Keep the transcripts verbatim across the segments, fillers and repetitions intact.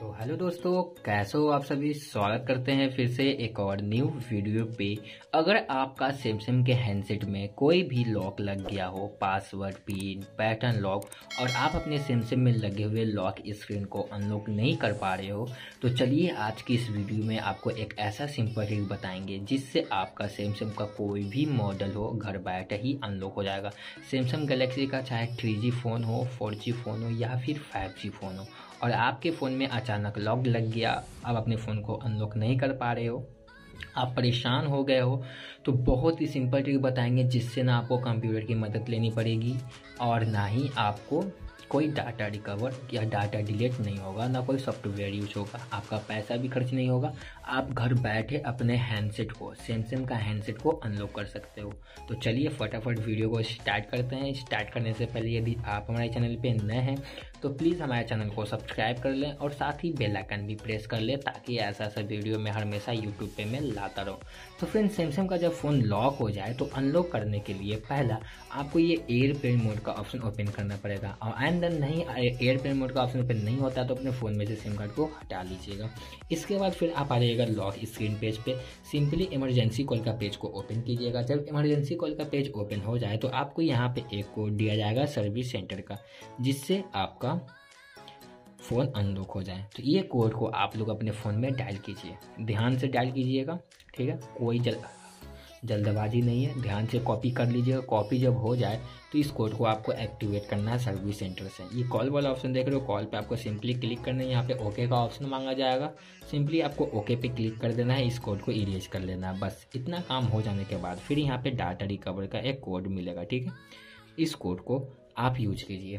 तो हेलो दोस्तों, कैसे हो आप सभी। स्वागत करते हैं फिर से एक और न्यू वीडियो पे। अगर आपका सैमसंग के हैंडसेट में कोई भी लॉक लग गया हो, पासवर्ड, पिन, पैटर्न लॉक, और आप अपने सैमसंग में लगे हुए लॉक स्क्रीन को अनलॉक नहीं कर पा रहे हो, तो चलिए आज की इस वीडियो में आपको एक ऐसा सिंपल ट्रिक बताएंगे जिससे आपका सैमसंग का कोई भी मॉडल हो घर बैठे ही अनलॉक हो जाएगा। सैमसंग गैलेक्सी का चाहे थ्री जी फ़ोन हो, फोर जी फ़ोन हो या फिर फाइव जी फ़ोन हो, और आपके फ़ोन में अचानक लॉक लग गया, आप अपने फ़ोन को अनलॉक नहीं कर पा रहे हो, आप परेशान हो गए हो, तो बहुत ही सिंपल ट्रिक बताएंगे जिससे ना आपको कंप्यूटर की मदद लेनी पड़ेगी और ना ही आपको कोई डाटा रिकवर या डाटा डिलीट नहीं होगा, ना कोई सॉफ्टवेयर यूज होगा, आपका पैसा भी खर्च नहीं होगा। आप घर बैठे अपने हैंडसेट को, सैमसंग का हैंडसेट को अनलॉक कर सकते हो। तो चलिए फटाफट वीडियो को स्टार्ट करते हैं। स्टार्ट करने से पहले यदि आप हमारे चैनल पे नए हैं तो प्लीज़ हमारे चैनल को सब्सक्राइब कर लें और साथ ही बेल आइकन भी प्रेस कर लें ताकि ऐसा ऐसा वीडियो मैं हमेशा यूट्यूब पे मैं लाता रहूँ। तो फ्रेंड्स, सैमसंग का जब फ़ोन लॉक हो जाए तो अनलॉक करने के लिए पहला आपको ये एयरप्लेन मोड का ऑप्शन ओपन करना पड़ेगा, और एंड देन नहीं एयरप्लेन मोड का ऑप्शन ओपन नहीं होता तो अपने फ़ोन में से सिम कार्ड को हटा लीजिएगा। इसके बाद फिर आप आ जाइएगा लॉक स्क्रीन पेज पे। सिंपली इमरजेंसी कॉल का पेज को ओपन कीजिएगा। जब इमरजेंसी कॉल का पेज ओपन हो जाए तो आपको यहाँ पे एक कोड दिया जाएगा सर्विस सेंटर का, जिससे आपका फ़ोन अनलॉक हो जाए। तो ये कोड को आप लोग अपने फ़ोन में डायल कीजिए, ध्यान से डायल कीजिएगा, ठीक है। कोई जल जल्दबाजी नहीं है, ध्यान से कॉपी कर लीजिएगा। कॉपी जब हो जाए तो इस कोड को आपको एक्टिवेट करना है सर्विस सेंटर से। ये कॉल वाला ऑप्शन देख रहे हो, कॉल पे आपको सिंपली क्लिक करना है। यहाँ पे ओके का ऑप्शन मांगा जाएगा, सिंपली आपको ओके पे क्लिक कर देना है, इस कोड को इरेज कर लेना है। बस इतना काम हो जाने के बाद फिर यहाँ पे डाटा रिकवर का एक कोड मिलेगा, ठीक है। इस कोड को आप यूज कीजिए,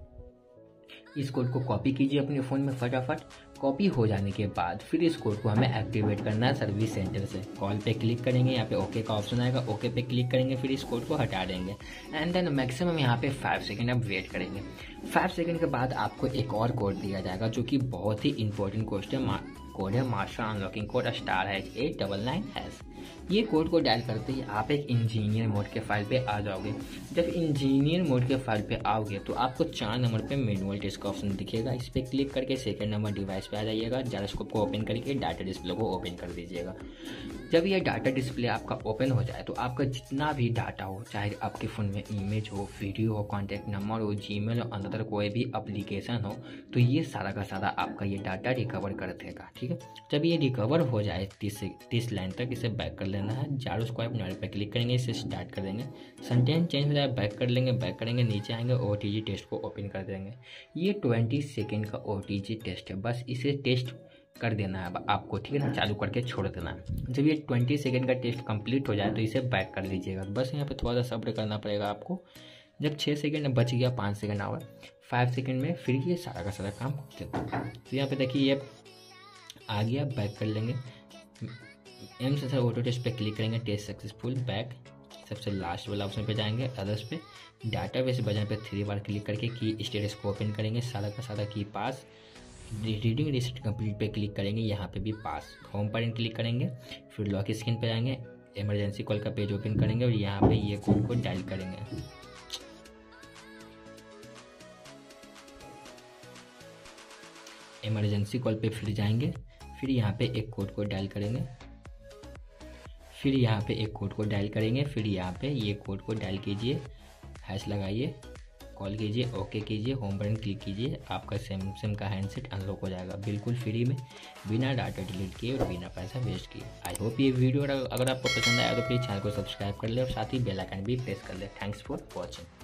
इस कोड को कॉपी कीजिए अपने फ़ोन में फटाफट। कॉपी हो जाने के बाद फिर इस कोड को हमें एक्टिवेट करना है सर्विस सेंटर से। कॉल पे क्लिक करेंगे, यहाँ पे ओके का ऑप्शन आएगा, ओके पे क्लिक करेंगे, फिर इस कोड को हटा देंगे एंड देन मैक्सिमम यहाँ पे फाइव सेकंड आप वेट करेंगे। फाइव सेकंड के बाद आपको एक और कोड दिया जाएगा जो कि बहुत ही इंपॉर्टेंट कोड है कोड है master unlocking code star hash eight double nine hash. ये कोड को डायल करते ही आप एक इंजीनियर मोड के फाइल पे आ जाओगे। जब इंजीनियर मोड के फाइल पे आओगे तो आपको चार नंबर पे मैनुअल टेस्ट का ऑप्शन दिखेगा, इस पर क्लिक करके सेकंड नंबर डिवाइस पे आ जाइएगा। जायरोस्कोप को ओपन करके डाटा डिस्प्ले को ओपन कर दीजिएगा। जब ये डाटा डिस्प्ले आपका ओपन हो जाए तो आपका जितना भी डाटा हो, चाहे आपके फ़ोन में इमेज हो, वीडियो हो, कॉन्टैक्ट नंबर हो, जीमेल हो, अनदर कोई भी एप्लीकेशन हो, तो ये सारा का सारा आपका ये डाटा रिकवर कर देगा, ठीक है। जब ये रिकवर हो जाए तीस तीस लाइन तक, इसे बैक कर लेना है। जायरोस्कोप नोड पे क्लिक करेंगे, इसे स्टार्ट कर देंगे। सेंटेंस चेंज हो जाए बैक कर लेंगे, बैक करेंगे, नीचे आएंगे, ओ टी जी टेस्ट को ओपन कर देंगे। ये ट्वेंटी सेकेंड का ओ टी जी टेस्ट है, बस इसे टेस्ट कर देना है अब आपको, ठीक है ना। चालू करके छोड़ देना है। जब ये ट्वेंटी सेकेंड का टेस्ट कंप्लीट हो जाए तो इसे बैक कर लीजिएगा। बस यहाँ पे थोड़ा सा सब्र करना पड़ेगा आपको। जब छः सेकेंड बच गया, पाँच सेकेंड आवर, फाइव सेकेंड में फिर ये सारा का सारा काम हो जाता है। तो यहाँ पे देखिए ये आ गया, बैक कर लेंगे। M sensor auto test पे क्लिक करेंगे, टेस्ट सक्सेसफुल, बैक। सबसे लास्ट वाला ऑप्शन पे जाएंगे, अदर्स पे, डाटाबेस बटन पे थ्री बार क्लिक करके की स्टेटस को ओपन करेंगे, सारा का सारा key pass. Reading reset complete पे क्लिक करेंगे, यहाँ पे भी पास। होम पर क्लिक करेंगे, फिर लॉक स्क्रीन पे जाएंगे, इमरजेंसी कॉल का पेज ओपन करेंगे और यहाँ पे ये कोड को डायल करेंगे। इमरजेंसी कॉल पे फिर जाएंगे, फिर यहाँ पे एक कोड को डायल करेंगे, फिर यहाँ पे एक कोड को डायल करेंगे, फिर यहाँ पे ये कोड को डायल कीजिए, हैश लगाइए, कॉल कीजिए, ओके कीजिए, होम बटन क्लिक कीजिए। आपका सैमसंग का हैंडसेट अनलॉक हो जाएगा बिल्कुल फ्री में, बिना डाटा डिलीट किए और बिना पैसा वेस्ट किए। आई होप ये वीडियो अगर आपको पसंद आया तो प्लीज़ चैनल को सब्सक्राइब कर ले और साथ ही बेल आइकन भी प्रेस कर ले। Thanks for watching.